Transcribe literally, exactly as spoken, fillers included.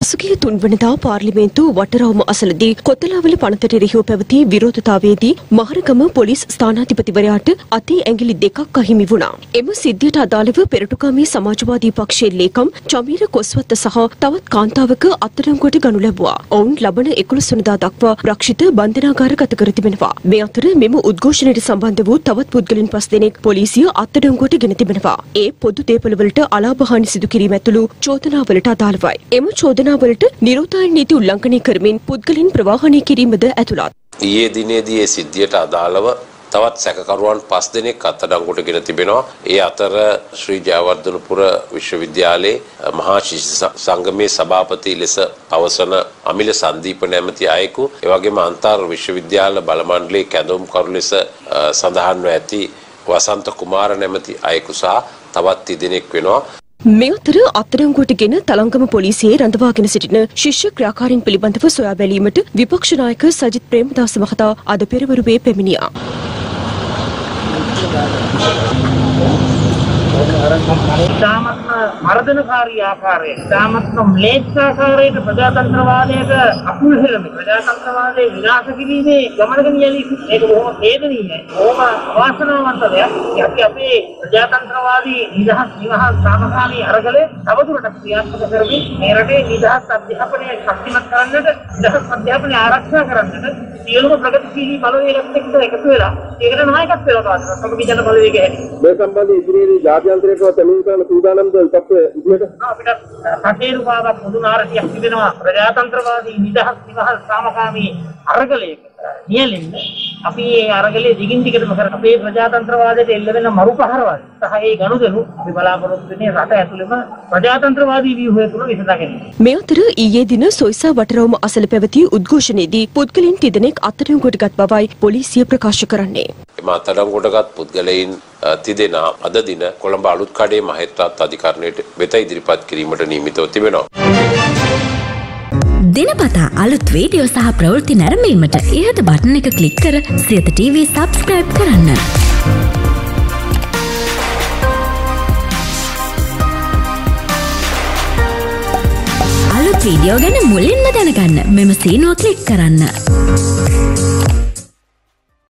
සුගිය තුන්වනදා පාර්ලිමේන්තු වටරවුම අසලදී කොතලාවල පනතට එරෙහිව පැවති විරෝධතාවයේදී මහරගම පොලිස් ස්ථානාධිපතිවරයාට අතේ ඇඟිලි දෙකක් අහිමි වුණා. එම සිද්ධියට අදාළව පෙරටුකාමී සමාජවාදී පක්ෂයේ ලේකම් චමීර කොස්වත්ත සහ තවත් කාන්තාවක අත්අඩංගුවට ගනු ලැබුවා. ඔවුන් ලබන එකොළොස් වෙනිදා දක්වා රක්ෂිත බන්ධනාගාරගත කර තිබෙනවා. මේ අතර මෙම උද්ඝෝෂණයට සම්බන්ධ වූ තවත් පුද්ගලයන් පස් දෙනෙක් පොලිසිය අත්අඩංගුවට ගෙන තිබෙනවා. ඒ පොදු දේපළවලට අලාභහානි සිදු කිරීම ඇතුළු චෝදනාවලට අදාළවයි. එම චෝදනාවලට නිරෝධායන නීති උල්ලංඝනය කරමින් පුද්ගලයන් ප්‍රවාහනය කිරීමද ඇතුළත්. ඊයේ දිනේදී ඒ සිද්ධියට අදාළව තවත් සැකකරුවන් පස් දෙනෙක් අත්අඩංගුවට ගෙන තිබෙනවා. ඒ අතර ශ්‍රී ජයවර්ධනපුර විශ්වවිද්‍යාලයේ මහා ශිෂ්‍ය සංගමේ සභාපති ලෙස පවසන අමිල සංදීප නැමැති අයෙකු, ඒ වගේම අන්තර් විශ්වවිද්‍යාල බල මණ්ඩලයේ කැඳවුම්කරු ලෙස සඳහන්ව ඇති වසන්ත කුමාර නැමැති අයෙකු සහ තවත් තිදෙනෙක් වෙනවා. මේ අතර අත්අඩංගුවට ගෙන තලංගම පොලිසියේ රඳවාගෙන සිටින ශිෂ්‍ය ක්‍රියාකාරීන් පිළිබඳව සොයා බැලීමට විපක්ෂ නායක සජිත් ප්‍රේමදාස මහතා අද පෙරවරුවේ පැමිණියා. ඉතාමත්ම මර්දනකාරී ආකාරයෙන් ඉතාමත්ම ම්ලේච්ඡාකාරයට ප්‍රජාතන්ත්‍රවාදයට අකුල් හෙළමින් ප්‍රජාතන්ත්‍රවාදයේ විනාශ කිරීමේ ගමනක නියැලී සිටින ඒක බොහොම වේදනීයයි. බොහොම අවාසනාවන්ත දෙයක්. අපි අපේ ප්‍රජාතන්ත්‍රවාදී නිදහස් නිවහල් සාමකාමී අරගලය තවදුරටත් ක්‍රියාත්මක කරමින් මේ රටේ නිදහස් අධ්‍යාපනය ශක්තිමත් කරන්නට, නිදහස් අධ්‍යාපනය ආරක්ෂා කරන්නට සියලුම ප්‍රගතිශීලී බලවේගත් එක්ක එකතු වෙලා ඒකට නායකත්වය ලබා දෙනවා. සමගි ජන බලවේගය හැටි. මේ සම්බන්ධයෙන් ඉදිරියේදී ජාත්‍යන්තරයට තමින් කරන සූදානම්ද තත්ත්වය ඉදිරියට අපිට රටේ රූපාවක් මුදු නාරකයක් තිබෙනවා. ප්‍රජාතන්ත්‍රවාදී නිදහස් නිවහල් සාමකාමී අරගලයක නියැලෙන්න අපි මේ අරගලයේ දිගින් දිගටම කර අපේ ප්‍රජාතන්ත්‍රවාදයට එල්ල වෙන මරුපහරවල් සහ ඒ ගනුදෙනු අපි බලාපොරොත්තු වෙන්නේ රට ඇතුළෙම ප්‍රජාතන්ත්‍රවාදී ව්‍යුහය තුළ විසඳා ගැනීම. මේ අතර ඊයේ දින සොයිසා වටරවුම අසල පැවති උද්ඝෝෂණයේදී පුද්ගලයන් තිදෙනෙක් අත්අඩංගුවට ගත් බවයි පොලිසිය ප්‍රකාශ කරන්නේ. එම අත්අඩංගුවටගත් පුද්ගලයන් තිදෙනා අද දින කොළඹ අලුත්කඩේ මහේත්‍රාත් අධිකරණයට වෙත ඉදිරිපත් කිරීමට නියමිතව තිබෙනවා. දිනපතා අලුත් වීඩියෝ සහ ප්‍රවෘත්ති නැරඹීමට ඉහත බටන් එක ක්ලික් කර සියත ටීවී සබ්ස්ක්‍රයිබ් කරන්න. අලුත් වීඩියෝ ගැන මුලින්ම දැනගන්න මෙම සීනුව ක්ලික් කරන්න.